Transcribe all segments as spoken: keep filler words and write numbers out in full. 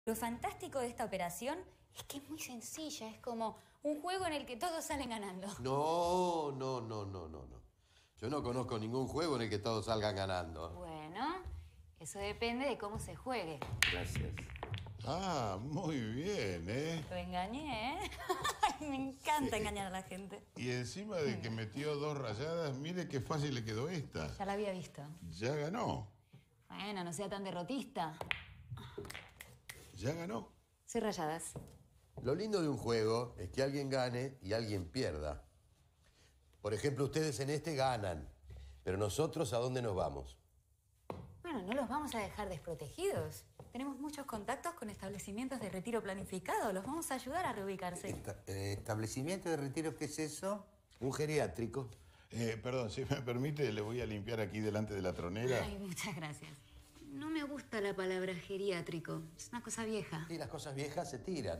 Lo fantástico de esta operación es que es muy sencilla, es como un juego en el que todos salen ganando. No, no, no, no, no, no. Yo no conozco ningún juego en el que todos salgan ganando. Bueno, eso depende de cómo se juegue. Gracias. Ah, muy bien, ¿eh? Lo engañé, ¿eh? Me encanta engañar a la gente. Y encima de que metió dos rayadas, mire qué fácil le quedó esta. Ya la había visto. Ya ganó. Bueno, no sea tan derrotista. Ya ganó. Soy rayadas. Lo lindo de un juego es que alguien gane y alguien pierda. Por ejemplo, ustedes en este ganan, pero nosotros, ¿a dónde nos vamos? Bueno, no los vamos a dejar desprotegidos. Tenemos muchos contactos con establecimientos de retiro planificado. Los vamos a ayudar a reubicarse. Esta- eh, ¿Establecimiento de retiro qué es eso? Un geriátrico. Eh, perdón, si me permite, le voy a limpiar aquí delante de la tronera. Ay, muchas gracias. No me gusta la palabra geriátrico. Es una cosa vieja. Y las cosas viejas se tiran.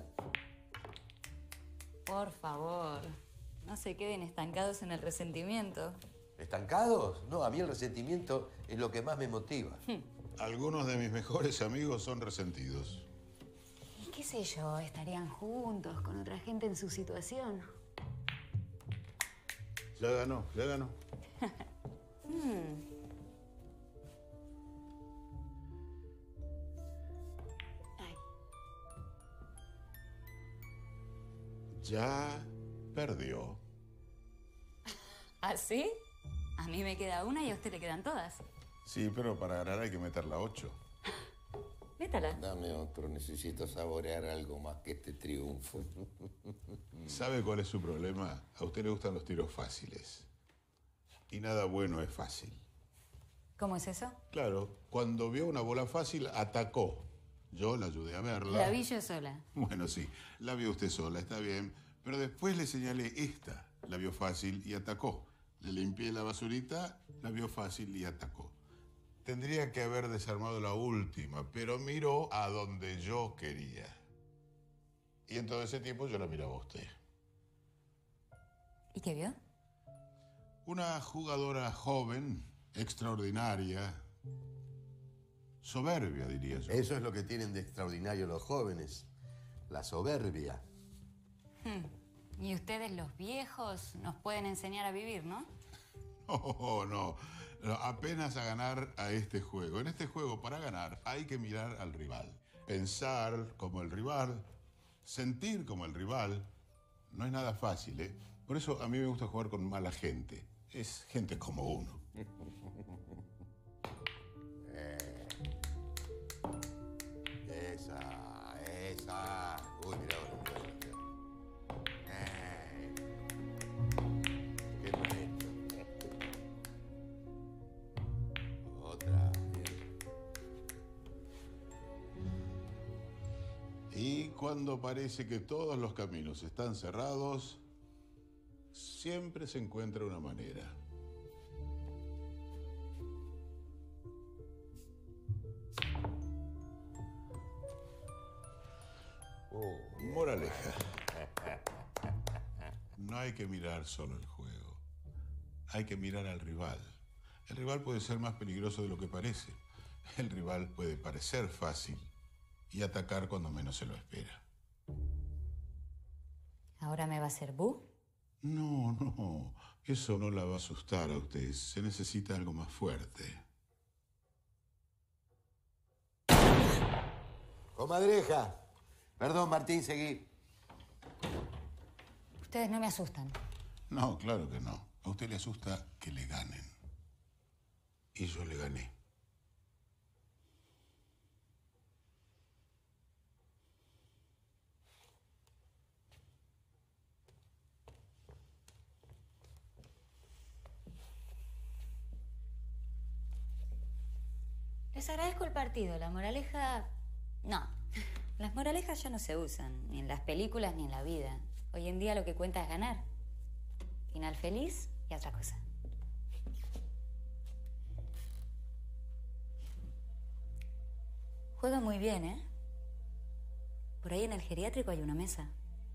Por favor, no se queden estancados en el resentimiento. ¿Estancados? No, a mí el resentimiento es lo que más me motiva. Algunos de mis mejores amigos son resentidos. Y qué sé yo, estarían juntos con otra gente en su situación. Ya ganó, ya ganó. Ay, Ya perdió. ¿así? A mí me queda una y a usted le quedan todas. Sí, pero para ganar hay que meter la ocho. Métala. Dame otro, necesito saborear algo más que este triunfo. ¿Sabe cuál es su problema? A usted le gustan los tiros fáciles. Y nada bueno es fácil. ¿Cómo es eso? Claro, cuando vio una bola fácil, atacó. Yo la ayudé a verla. La vi yo sola. Bueno, sí, la vio usted sola, está bien. Pero después le señalé esta. La vio fácil y atacó. Le limpié la basurita, la vio fácil y atacó. Tendría que haber desarmado la última, pero miró a donde yo quería. Y en todo ese tiempo yo la miraba a usted. ¿Y qué vio? Una jugadora joven, extraordinaria, soberbia, diría yo. Eso es lo que tienen de extraordinario los jóvenes. La soberbia. Y ustedes, los viejos, nos pueden enseñar a vivir, ¿no? Oh, no, no, apenas a ganar a este juego. En este juego, para ganar, hay que mirar al rival. Pensar como el rival, sentir como el rival. No es nada fácil, ¿eh? Por eso a mí me gusta jugar con mala gente. Es gente como uno. Esa, esa. Uy, mira, mira, mira. Eh. Qué bonito. Otra. Y cuando parece que todos los caminos están cerrados, siempre se encuentra una manera. Moraleja. No hay que mirar solo el juego. Hay que mirar al rival. El rival puede ser más peligroso de lo que parece. El rival puede parecer fácil y atacar cuando menos se lo espera. ¿Ahora me va a hacer bu? No, no. Eso no la va a asustar a usted. Se necesita algo más fuerte. Comadreja. Perdón, Martín, seguí. Ustedes no me asustan. No, claro que no. A usted le asusta que le ganen. Y yo le gané. Les agradezco el partido. La moraleja... No. Las moralejas ya no se usan, ni en las películas ni en la vida. Hoy en día lo que cuenta es ganar. Final feliz y otra cosa. Juega muy bien, ¿eh? Por ahí en el geriátrico hay una mesa.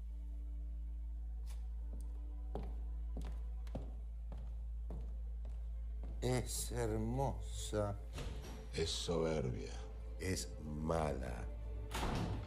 Es hermosa. Es soberbia. Es mala.